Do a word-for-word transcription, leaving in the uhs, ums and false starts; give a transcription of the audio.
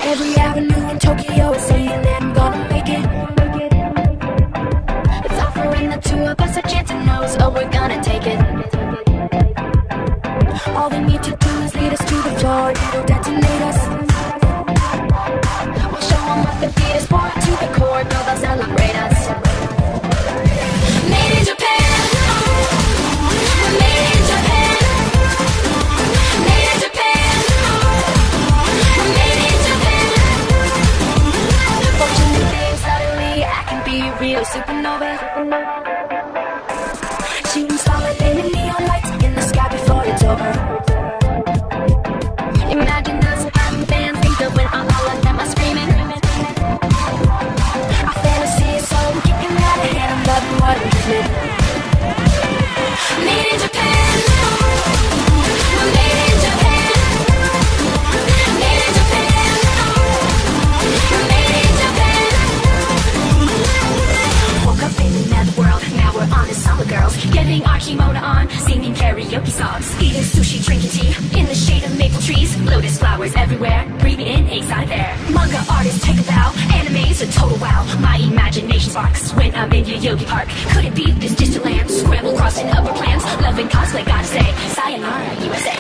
Every avenue in Tokyo is saying that I'm gonna make it. It's offering the two of us a chance and knows, oh, we're gonna take it. All they need to do is lead us to the floor, it'll detonate us. We'll show them what the beat is, pour it to the core, no, they'll celebrate us. Made in Japan, we're made in Japan. Made in Japan, we're made in Japan. Fortunately, suddenly I can be a real supernova. Shooting solid in the neon lights in the sky before it's over. Imagine us having fans, think of when all of them are screaming. Our fantasy is so kicking out of hand, I'm loving what I'm doing. Made in Japan, we're made in Japan. Made in Japan, we're made in Japan. Woke up in another world, now we're on to summer girls. Getting our kimono on, singing karaoke songs. Eating sushi, drinking tea, in the shade of maple trees. Lotus flowers everywhere, breathing in exotic air. Manga artists take a bow, anime's a total wow. My imagination sparks when I'm in your yogi park. Could it be this distant land? Scramble crossing upper plans, loving cosplay, gotta say sayonara U S A.